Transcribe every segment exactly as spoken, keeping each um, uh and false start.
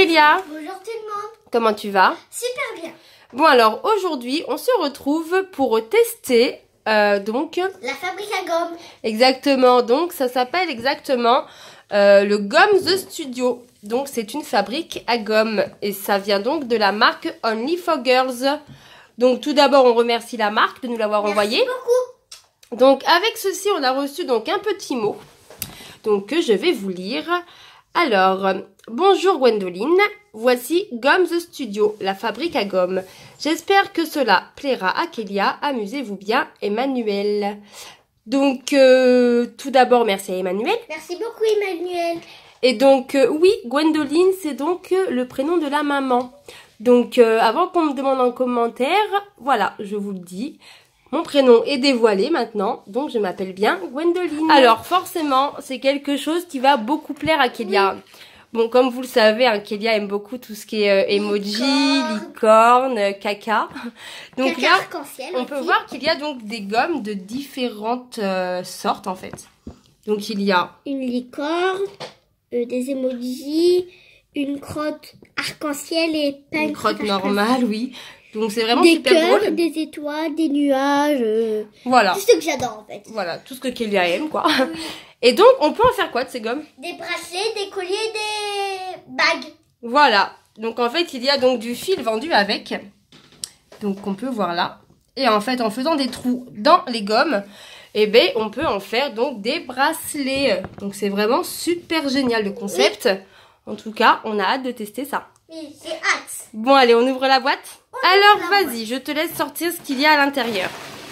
Kélia. Bonjour tout le monde. Comment tu vas? Super bien. Bon alors aujourd'hui on se retrouve pour tester euh, donc... La fabrique à gomme. Exactement, donc ça s'appelle exactement euh, le Gum The Studio. Donc c'est une fabrique à gomme et ça vient donc de la marque Only for Girls. Donc tout d'abord on remercie la marque de nous l'avoir envoyé. Merci beaucoup. Donc avec ceci on a reçu donc un petit mot donc que je vais vous lire. Alors, bonjour Gwendoline, voici Gum The Studio, la fabrique à gomme. J'espère que cela plaira à Kélia, amusez-vous bien Emmanuel. Donc euh, tout d'abord merci à Emmanuel. Merci beaucoup Emmanuel. Et donc euh, oui, Gwendoline c'est donc euh, le prénom de la maman. Donc euh, avant qu'on me demande en commentaire, voilà, je vous le dis. Mon prénom est dévoilé maintenant, donc je m'appelle bien Gwendoline. Alors forcément, c'est quelque chose qui va beaucoup plaire à Kélia. Oui. Bon, comme vous le savez, hein, Kélia aime beaucoup tout ce qui est euh, emoji, licorne, euh, caca. Donc caca là, on peut aussi. voir qu'il y a donc des gommes de différentes euh, sortes en fait. Donc il y a une licorne, euh, des emojis, une crotte arc-en-ciel et pas une, une crotte normale, oui. Donc c'est vraiment des super cœurs, drôle. Des étoiles, des nuages. Euh, voilà. Tout ce que j'adore en fait. Voilà, tout ce que Kélia aime quoi. Oui. Et donc on peut en faire quoi de ces gommes? Des bracelets, des colliers, des bagues. Voilà. Donc en fait il y a donc du fil vendu avec. Donc on peut voir là. Et en fait en faisant des trous dans les gommes, eh ben on peut en faire donc des bracelets. Donc c'est vraiment super génial le concept. Oui. En tout cas on a hâte de tester ça. Oui, j'ai hâte. Bon allez on ouvre la boîte. On Alors vas-y, je te laisse sortir ce qu'il y a à l'intérieur.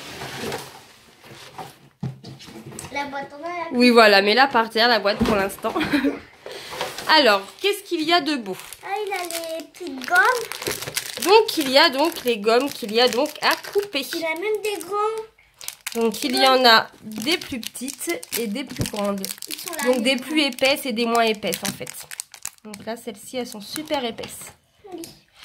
La boîte on a la... Oui voilà, mets-la par terre la boîte pour l'instant. Alors, qu'est-ce qu'il y a de beau? Ah, il a les petites gommes. Donc il y a donc les gommes qu'il y a donc à couper. Il a même des grands. Donc il y en a des plus petites et des plus grandes. Ils sont là, donc des grands. Plus épaisses et des moins épaisses en fait. Donc là celles-ci elles sont super épaisses. Oui.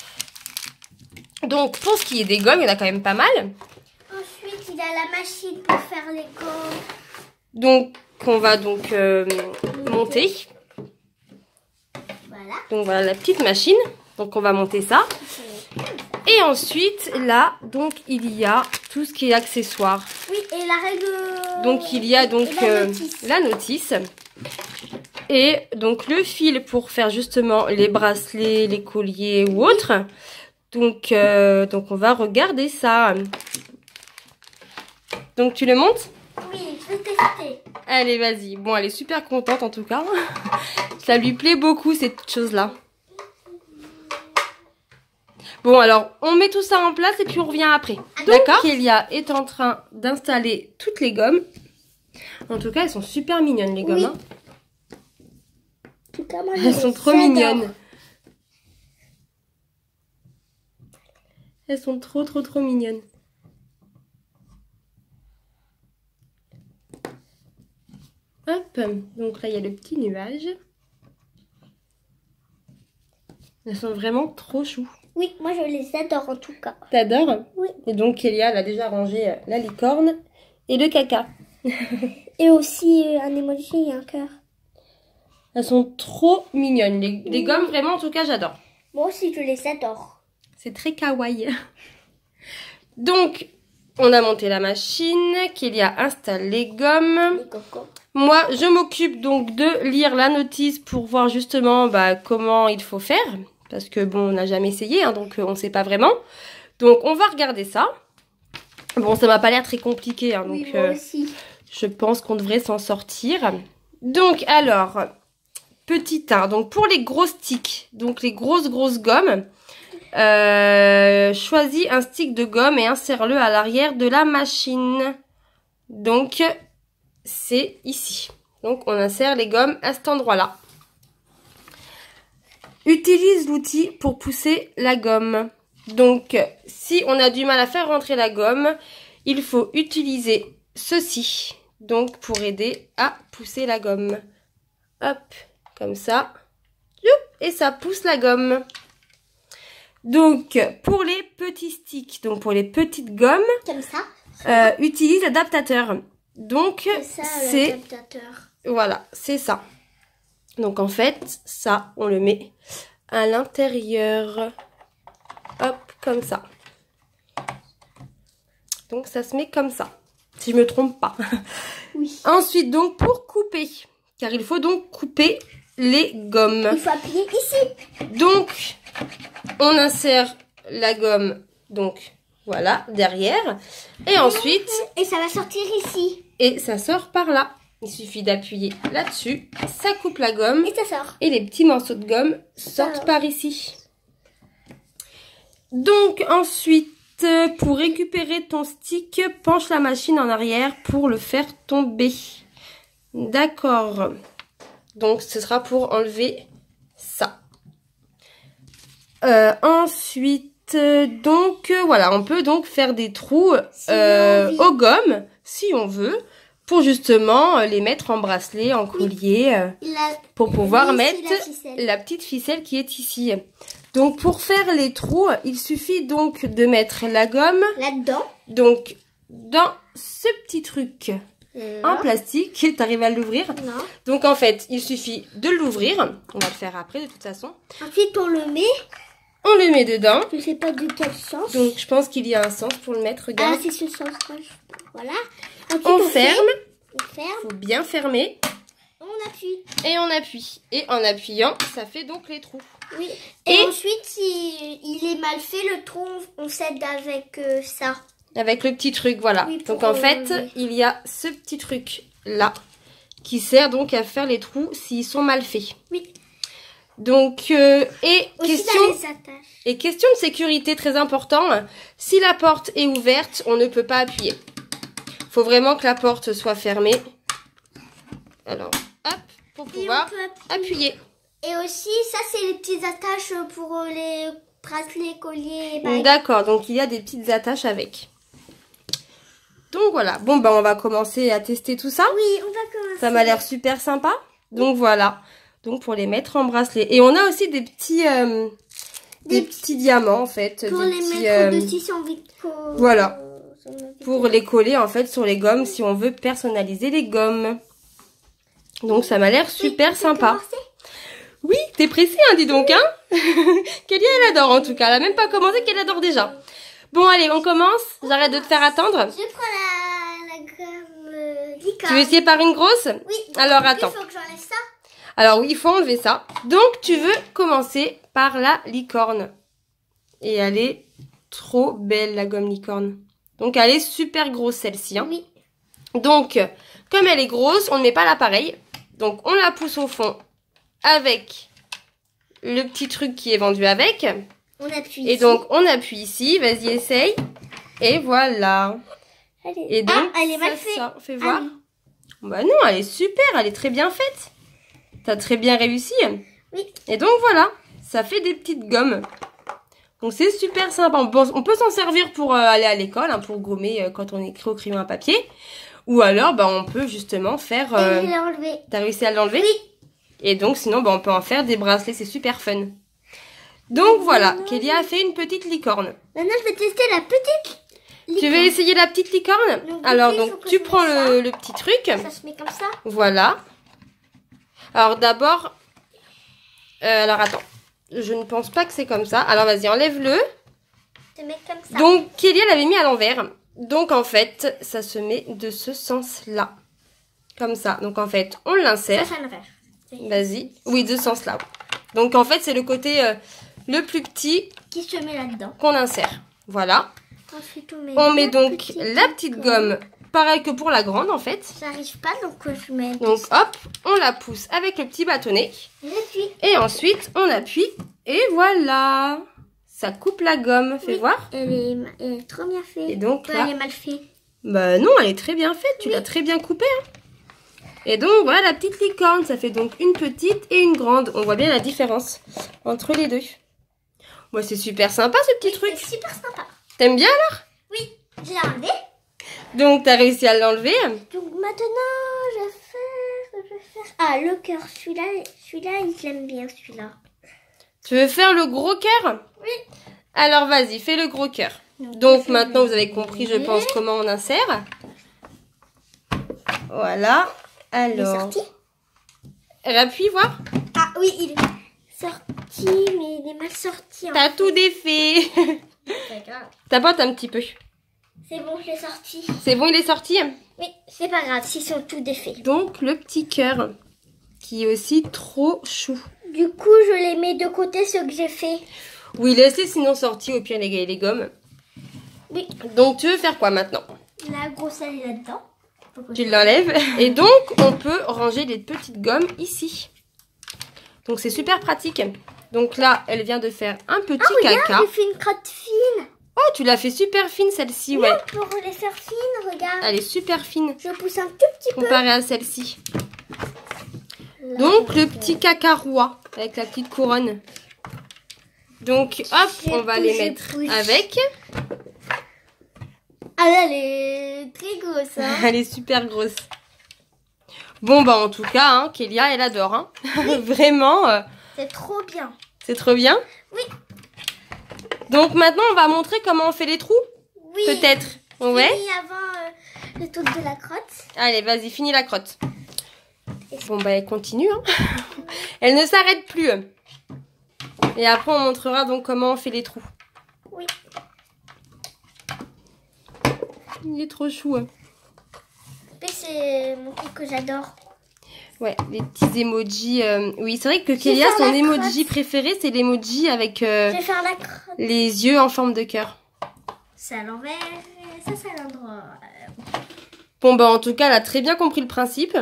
Donc pour ce qui est des gommes, il y en a quand même pas mal. Ensuite il y a la machine pour faire les gommes. Donc qu'on va donc euh, monter. Voilà. Donc voilà la petite machine. Donc on va monter ça. Et ensuite là donc il y a tout ce qui est accessoires. Oui et la règle. Donc il y a donc la, euh, notice. la notice. Et donc le fil pour faire justement les bracelets, les colliers ou autres. Donc, euh, donc on va regarder ça. Donc tu le montes? Oui, je vais tester. Allez, vas-y. Bon, elle est super contente en tout cas. Ça lui plaît beaucoup cette chose-là. Bon, alors on met tout ça en place et puis on revient après. D'accord? Kélia est en train d'installer toutes les gommes. En tout cas, elles sont super mignonnes les gommes. Oui. Hein. En tout cas, moi, elles sont trop mignonnes. Elles sont trop trop trop mignonnes. Hop, donc là il y a le petit nuage. Elles sont vraiment trop chou. Oui, moi je les adore en tout cas. T'adores? Oui. Et donc Kélia elle a déjà rangé la licorne et le caca. Et aussi un emoji et un cœur. Elles sont trop mignonnes. Les, les oui. gommes vraiment en tout cas j'adore. Moi aussi je les adore. C'est très kawaii. Donc, on a monté la machine. Kélia installe les gommes. Les cocos. Moi, je m'occupe donc de lire la notice pour voir justement bah, comment il faut faire. Parce que bon, on n'a jamais essayé, hein, donc on ne sait pas vraiment. Donc, on va regarder ça. Bon, ça m'a pas l'air très compliqué. Hein, donc, oui, moi euh, aussi. Je pense qu'on devrait s'en sortir. Donc, alors, petit un. Donc, pour les gros sticks, donc les grosses, grosses gommes. Euh, choisis un stick de gomme et insère-le à l'arrière de la machine. Donc, c'est ici. Donc, on insère les gommes à cet endroit-là. Utilise l'outil pour pousser la gomme. Donc, si on a du mal à faire rentrer la gomme, il faut utiliser ceci. Donc, pour aider à pousser la gomme. Hop, comme ça. Et ça pousse la gomme. Donc, pour les petits sticks, donc pour les petites gommes, comme ça, euh, utilise l'adaptateur. Donc, c'est... l'adaptateur. Voilà, c'est ça. Donc, en fait, ça, on le met à l'intérieur. Hop, comme ça. Donc ça se met comme ça, si je me trompe pas. Oui. Ensuite, donc pour couper, car il faut donc couper les gommes. Il faut appuyer ici. Donc, on insère la gomme, donc voilà, derrière. Et ensuite... Et ça va sortir ici. Et ça sort par là. Il suffit d'appuyer là-dessus, ça coupe la gomme. Et ça sort. Et les petits morceaux de gomme sortent Alors. par ici. Donc ensuite, pour récupérer ton stick, penche la machine en arrière pour le faire tomber. D'accord. Donc ce sera pour enlever ça. Euh, ensuite, donc voilà, on peut donc faire des trous Si euh, on a envie. aux gommes, si on veut, pour justement les mettre en bracelet, en collier, euh, La... pour pouvoir Oui, mettre c'est la ficelle. la petite ficelle qui est ici. Donc pour faire les trous, il suffit donc de mettre la gomme Là-dedans. donc dans ce petit truc Euh, en plastique. T'arrives à l'ouvrir? Non. Donc en fait, il suffit de l'ouvrir. On va le faire après de toute façon. Ensuite, on le met. On le met dedans. Je sais pas de quel sens. Donc je pense qu'il y a un sens pour le mettre. Ah, Regarde. c'est ce sens-là. Voilà. Ensuite, On fait- ferme. On ferme. Faut bien fermer. On appuie. Et on appuie. Et en appuyant, ça fait donc les trous. Oui. Et, Et- ensuite, si il est mal fait, le tronc, on s'aide avec euh, ça. Avec le petit truc, voilà. Oui, pour donc en fait, enlever. il y a ce petit truc là qui sert donc à faire les trous s'ils sont mal faits. Oui. Donc, euh, et, Aussi question, dans les attaches. et question de sécurité très important, si la porte est ouverte, on ne peut pas appuyer. Faut vraiment que la porte soit fermée. Alors, hop, pour Et pouvoir on peut appuyer. appuyer. Et aussi, ça, c'est les petites attaches pour euh, les bracelets, colliers et bagues. D'accord, donc il y a des petites attaches avec. Donc voilà, bon ben on va commencer à tester tout ça. Oui, on va commencer. Ça m'a l'air super sympa. Donc voilà. Donc pour les mettre en bracelet. Et on a aussi des petits euh, des, Des petits diamants en fait. Pour des les petits, mettre euh, dessus si on veut que- voilà. si on veut que- pour les coller en fait sur les gommes si on veut personnaliser les gommes. Donc ça m'a l'air super Oui, on peut sympa. commencer. Oui, t'es pressée hein, dis donc hein. Kélia elle adore en tout cas. Elle a même pas commencé qu'elle adore déjà. Bon allez, on commence. J'arrête de te faire attendre. Je prends la, la gomme euh, licorne. Tu veux essayer par une grosse? Oui. Alors attends. Il faut que j'enlève ça. Alors oui, il faut enlever ça. Donc tu veux commencer par la licorne. Et elle est trop belle la gomme licorne. Donc elle est super grosse celle-ci. Hein. Oui. Donc comme elle est grosse, on ne met pas l'appareil. Donc on la pousse au fond avec le petit truc qui est vendu avec. On appuie. Et ici. donc on appuie ici. Vas-y, essaye. Et voilà. Allez. Et donc Ah, elle est mal ça faite. sort. Fais voir. Ah, Bah non, elle est super. Elle est très bien faite. T'as très bien réussi. oui. Et donc voilà, ça fait des petites gommes. Donc c'est super sympa. On peut, on peut s'en servir pour euh, aller à l'école, hein, pour gommer euh, quand on écrit au crayon à papier. Ou alors, bah, on peut justement faire... euh, Et je l'ai enlevé. T'as réussi à l'enlever? Oui. Et donc sinon, bah, on peut en faire des bracelets, c'est super fun. Donc voilà, Kélia a fait une petite licorne. Maintenant, je vais tester la petite Tu licorne. veux essayer la petite licorne? Donc, Alors du coup, il faut donc que tu je prends mette le, le petit truc. Ça se met comme ça. Voilà. Alors d'abord... euh, alors attends. Je ne pense pas que c'est comme ça. Alors vas-y, enlève-le. Se met comme ça. Donc Kélia l'avait mis à l'envers. Donc en fait, ça se met de ce sens-là. Comme ça. Donc en fait, on ça, l'insère. ça l'envers. Vas-y. Oui, de ce sens-là. Donc en fait, c'est le côté euh, le plus petit Qui se met là-dedans. qu'on insère. Voilà. Ensuite, on met, On met la donc petite la petite gomme. Pareil que pour la grande en fait. J'arrive pas, donc euh, je mets. Donc hop, on la pousse avec le petit bâtonnet. J'appuie. Et ensuite, on appuie. Et voilà. Ça coupe la gomme. Fais Oui. voir. Elle est, ma- elle est trop bien faite. Et donc Ouais, là... elle est mal faite. Bah non, elle est très bien faite. Tu l'as très bien coupée. Hein. Et donc voilà la petite licorne. Ça fait donc une petite et une grande. On voit bien la différence entre les deux. Moi, c'est super sympa ce petit truc. C'est super sympa. T'aimes bien alors? Oui, j'ai enlevé. Donc t'as réussi à l'enlever. Donc maintenant, je vais faire, je vais faire. Ah, le cœur. Celui-là, celui-là, il l'aime bien, celui-là. Tu veux faire le gros cœur? Oui. Alors vas-y, fais le gros cœur. Donc, Donc je maintenant vais vous avez compris, je le- pense, comment on insère. Voilà. Il est Alors, sorti. rappuie, voir. Ah oui, il est sorti. sorti, mais il est mal sorti. T'as tout défait. C'est grave. Tapote un petit peu. C'est bon, je l'ai sorti. C'est bon, il est sorti? Oui, c'est pas grave, s'ils sont tout défaits. Donc, le petit cœur, qui est aussi trop chou. Du coup, je les mets de côté, ceux que j'ai fait. Oui, laisse-les sinon sortis, au pire, les, les gommes. Oui. Donc, tu veux faire quoi maintenant? La grosse, elle est là-dedans. Tu l'enlèves. Et donc, on peut ranger les petites gommes ici. Donc, c'est super pratique. Donc là, elle vient de faire un petit ah, regarde, caca. j'ai fait une crotte fine. Oh, tu l'as fait super fine, celle-ci, ouais. Pour les faire fines, regarde. Elle est super fine. Je pousse un tout petit peu. Comparée à celle-ci. Là, Donc, le petit caca roi, avec la petite couronne. Donc, hop, on va les mettre avec. Ah là, elle est très grosse. Hein. Elle est super grosse. Bon, bah en tout cas, hein, Kélia, elle adore. Hein. Oui. Vraiment. Euh, c'est trop bien. C'est trop bien? Oui. Donc maintenant, on va montrer comment on fait les trous? Oui. Peut-être. Ouais. Fini avant euh, le tour de la crotte. Allez, vas-y, finis la crotte. Bon, bah elle continue. Hein. Elle ne s'arrête plus. Et après, on montrera donc comment on fait les trous. Oui. Il est trop chou. Hein. Et c'est mon truc que j'adore. Ouais, les petits emojis. Euh... Oui, c'est vrai que Kélia, son emoji préféré, c'est l'emoji avec euh, je vais faire la crotte. Les yeux en forme de cœur. C'est à l'envers, ça c'est à l'endroit. Bon, bah en tout cas, elle a très bien compris le principe.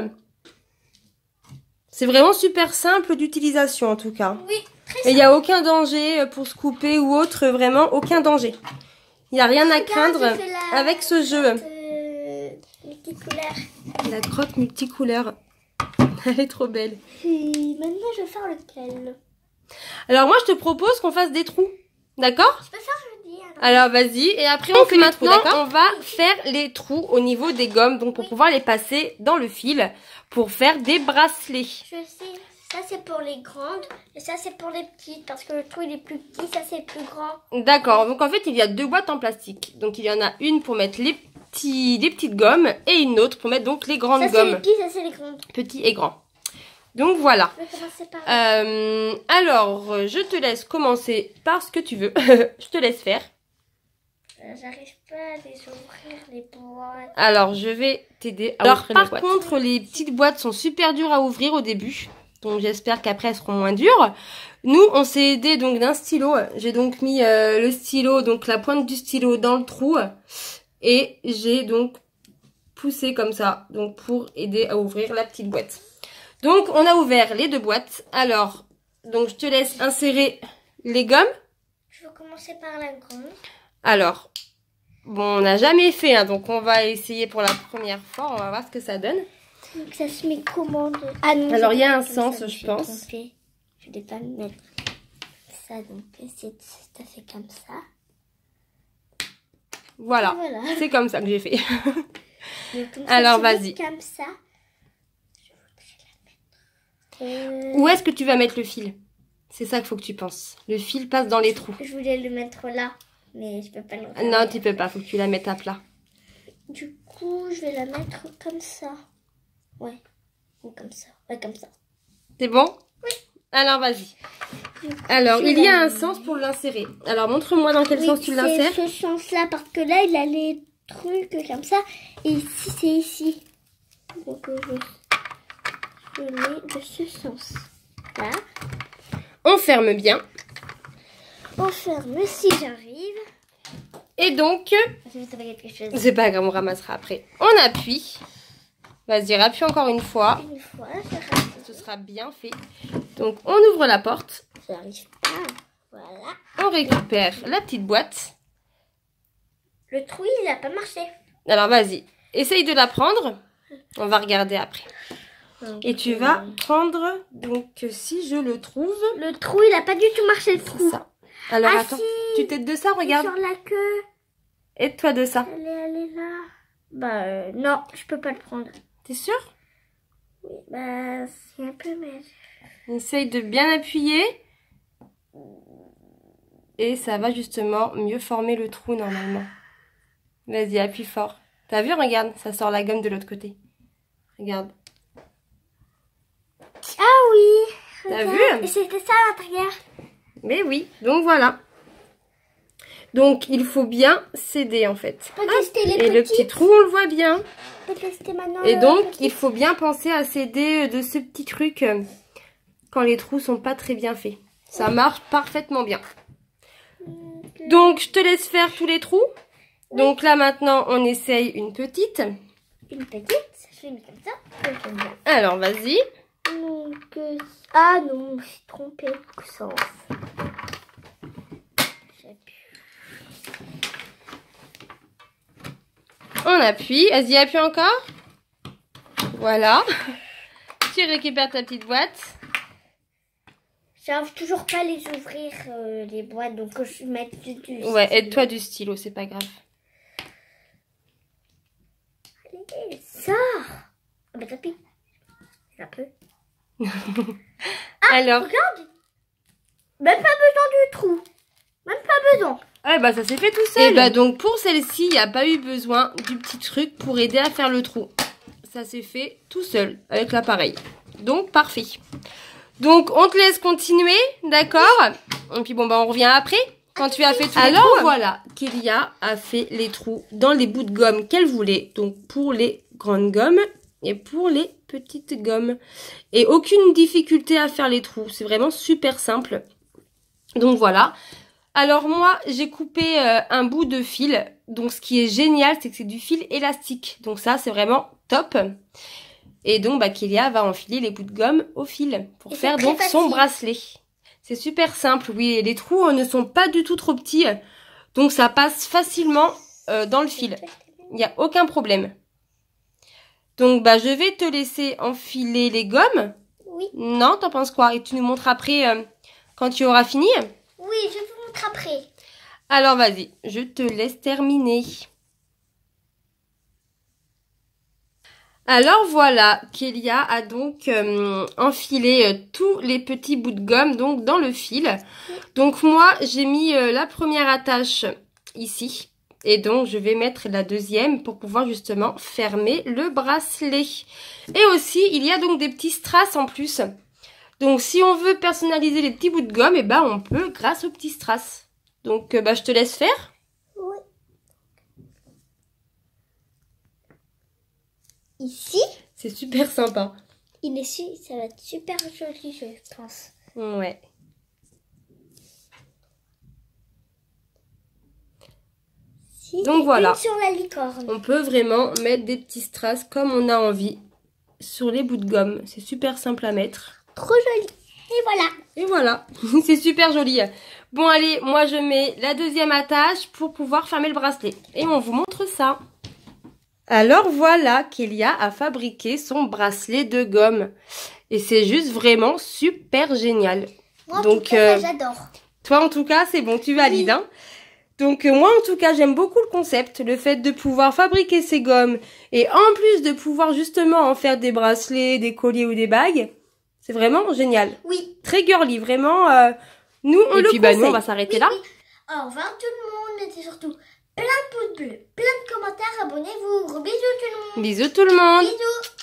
C'est vraiment super simple d'utilisation en tout cas. Oui, très simple. Et il n'y a aucun danger pour se couper ou autre, vraiment aucun danger. Il n'y a rien à craindre la... avec ce jeu. Euh, multicouleur. La crotte multicouleur. Elle est trop belle. Et maintenant, je vais faire lequel? Alors moi, je te propose qu'on fasse des trous. D'accord? Je peux faire jeudi. Alors, alors vas-y. Et après, on fait maintenant, trous, on va faire les trous au niveau des gommes. Donc, pour oui. pouvoir les passer dans le fil pour faire des bracelets. Je sais. Ça, c'est pour les grandes. Et ça, c'est pour les petites. Parce que le trou, il est plus petit. Ça, c'est plus grand. D'accord. Donc, en fait, il y a deux boîtes en plastique. Donc, il y en a une pour mettre les petits, les petites gommes et une autre pour mettre donc les grandes ça, gommes. Ça, c'est les petits, ça, c'est les grandes. Petits et grands. Donc, voilà. Je vais commencer par euh, alors, je te laisse commencer par ce que tu veux. Je te laisse faire. Euh, J'arrive pas à les ouvrir, les boîtes. Alors, je vais t'aider à alors, ouvrir les boîtes. Par contre, les petites boîtes sont super dures à ouvrir au début. Donc, j'espère qu'après, elles seront moins dures. Nous, on s'est aidé donc d'un stylo. J'ai donc mis euh, le stylo, donc la pointe du stylo dans le trou. Et j'ai donc poussé comme ça, donc pour aider à ouvrir la petite boîte. Donc, on a ouvert les deux boîtes. Alors, donc je te laisse insérer les gommes. Je vais commencer par la grande. Alors, bon, on n'a jamais fait, hein, donc on va essayer pour la première fois. On va voir ce que ça donne. Donc, ça se met comment de... ah, non, alors, il y a un sens, ça, je pense. Trompé. Je ne vais pas le mettre. Ça, donc, c'est fait comme ça. Voilà, voilà. C'est comme ça que j'ai fait. Donc, alors, vas-y. Comme ça. Je voudrais la mettre. Euh... Où est-ce que tu vas mettre le fil? C'est ça qu'il faut que tu penses. Le fil passe dans les trous. Je voulais le mettre là, mais je peux pas le mettre. Non, tu peux pas. Faut que tu la mettes à plat. Du coup, je vais la mettre comme ça. Ouais. Ou comme ça. Ouais, comme ça. C'est bon? Oui. Alors, vas-y. Alors, il y a un sens pour l'insérer. Alors, montre-moi dans quel oui, sens tu l'insères. C'est ce sens-là, parce que là, il a les trucs comme ça. Et ici, c'est ici. Donc, je, je mets de ce sens-là. On ferme bien. On ferme si j'arrive. Et donc, c'est pas grave, on ramassera après. On appuie. Vas-y, appuie encore une fois. Une fois, ce sera bien fait. Donc, on ouvre la porte. J'arrive pas. Voilà. On récupère la petite boîte. Le trou, il n'a pas marché. Alors, vas-y. Essaye de la prendre. On va regarder après. Donc, et tu vas prendre, donc, si je le trouve... Le trou, il n'a pas du tout marché, le trou. Ça. Alors, ah, attends. Si. Tu t'aides de ça, regarde. Sur la queue. Aide-toi de ça. Elle est, elle est là. Bah, euh, non, je peux pas le prendre. T'es sûr? Oui, bah, c'est un peu, mais... Essaye de bien appuyer. Et ça va justement mieux former le trou, normalement. Vas-y, appuie fort. T'as vu? Regarde, ça sort la gomme de l'autre côté. Regarde. Ah oui! T'as vu? Et c'était ça à l'intérieur. Mais oui, donc voilà. Donc il faut bien s'aider en fait. On peut tester les Et le petit trou, on le voit bien. On peut tester maintenant. Et donc petit... il faut bien penser à s'aider de ce petit truc euh, quand les trous sont pas très bien faits. Ça marche parfaitement bien. Okay. Donc je te laisse faire tous les trous. Oui. Donc là maintenant on essaye une petite. Une petite, je vais mettre comme ça. Alors vas-y. Donc, euh... ah non, je suis trompée de sens. On appuie. Vas-y, appuie encore. Voilà. Tu récupères ta petite boîte. J'arrive toujours pas à les ouvrir, euh, les boîtes, donc je vais mettre du, du Ouais, aide-toi du stylo, c'est pas grave. Allez, sors. Ah bah tapis. Un peu. Ah, alors, regarde. Même pas besoin du trou. Même pas besoin. Ah bah ça s'est fait tout seul. Et bah donc pour celle-ci, il n'y a pas eu besoin du petit truc pour aider à faire le trou. Ça s'est fait tout seul avec l'appareil. Donc parfait. Donc on te laisse continuer, d'accord? Et puis bon bah on revient après quand tu as fait tous les trous. Alors voilà, Kélia a fait les trous dans les bouts de gomme qu'elle voulait. Donc pour les grandes gommes et pour les petites gommes. Et aucune difficulté à faire les trous. C'est vraiment super simple. Donc voilà. Alors moi, j'ai coupé euh, un bout de fil. Donc ce qui est génial, c'est que c'est du fil élastique. Donc ça, c'est vraiment top. Et donc, bah, Kélia va enfiler les bouts de gomme au fil pour faire donc facile. Son bracelet. C'est super simple, oui. Et les trous euh, ne sont pas du tout trop petits. Donc ça passe facilement euh, dans le fil. Il n'y a aucun problème. Donc bah, je vais te laisser enfiler les gommes. Oui. Non, t'en penses quoi? Et tu nous montres après euh, quand tu auras fini? Oui, je vous montre après. Alors vas-y, je te laisse terminer. Alors voilà, Kélia a donc euh, enfilé euh, tous les petits bouts de gomme donc dans le fil. Donc moi, j'ai mis euh, la première attache ici. Et donc, je vais mettre la deuxième pour pouvoir justement fermer le bracelet. Et aussi, il y a donc des petits strass en plus. Donc, si on veut personnaliser les petits bouts de gomme, eh ben, on peut grâce aux petits strass. Donc, euh, bah, je te laisse faire. Oui. Ici. C'est super sympa. Il est su, ça va être super joli, je pense. Ouais. Donc voilà, sur la licorne. On peut vraiment mettre des petits strass comme on a envie sur les bouts de gomme. C'est super simple à mettre. Trop joli. Et voilà. Et voilà, c'est super joli. Bon allez, moi je mets la deuxième attache pour pouvoir fermer le bracelet. Et on vous montre ça. Alors voilà, Kélia a fabriqué son bracelet de gomme. Et c'est juste vraiment super génial. Moi, Donc, en tout cas, euh, j'adore. Toi en tout cas, c'est bon, tu valides, oui. Hein. Donc euh, moi en tout cas j'aime beaucoup le concept, le fait de pouvoir fabriquer ces gommes et en plus de pouvoir justement en faire des bracelets, des colliers ou des bagues. C'est vraiment génial. Oui. Très girly, vraiment. Euh, nous on et le puis bah, nous on va s'arrêter oui, là. Oui. Au revoir tout le monde, mettez surtout plein de pouces bleus, plein de commentaires, abonnez-vous. Gros bisous tout le monde. Bisous tout le monde. Bisous.